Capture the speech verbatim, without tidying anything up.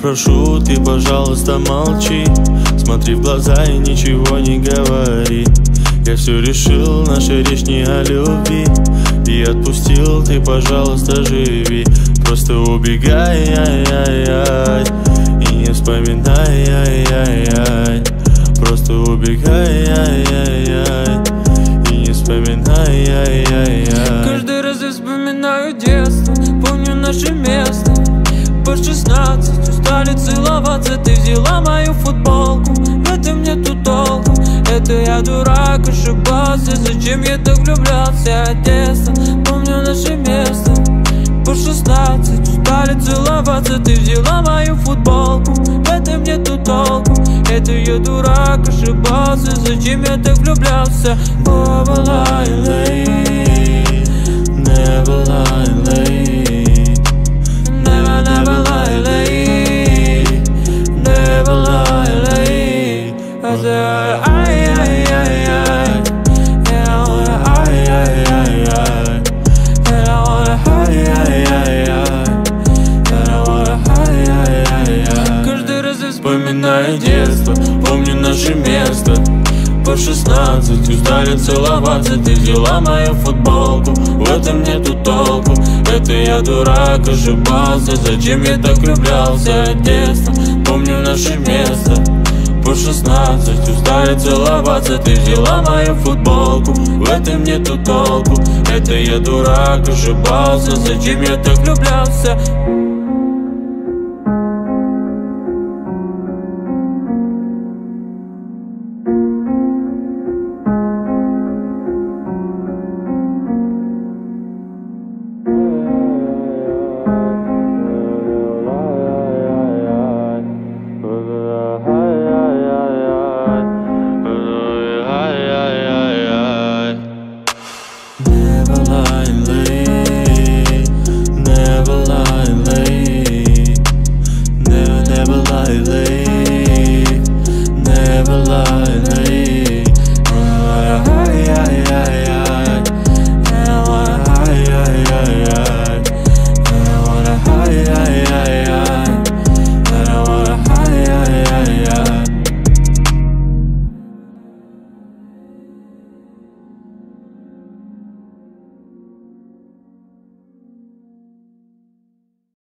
прошу, ты, пожалуйста, молчи. Смотри в глаза и ничего не говори. Я все решил, наша речь не о любви. И отпустил, ты, пожалуйста, живи. Просто убегай, ай-яй-яй, и не вспоминай, ай-яй-яй. Просто убегай, ай-яй-яй, и не вспоминай, ай-яй-яй. Каждый раз я вспоминаю детство, помню наше место. По шестнадцать устали целоваться, ты взяла мою футболку. В этом нету толку, это я дурак, ошибался. Зачем я так влюблялся от детства? Помню наше место. По шестнадцать устали целоваться, ты взяла мою футболку. В этом нету толку, это я дурак, ошибался. Зачем я так влюблялся? Never lie late, Never lie late, never, never lie late, never lie late. I said, ay, ay, ay, ay, and I wanna, ay, ay, ay, ay, and I wanna, ay, ay, ay, ay, and I wanna, ay, ay, ay, ay. Каждый раз я вспоминаю детство, помню наше место. По шестнадцать устали целоваться, ты взяла мою футболку. В этом нету толку, это я дурак, ошибался. Зачем я так влюблялся от детства? Помню наше место. По шестнадцать устали целоваться, ты взяла мою футболку. В этом нету толку, это я дурак, ошибался. Зачем я так влюблялся?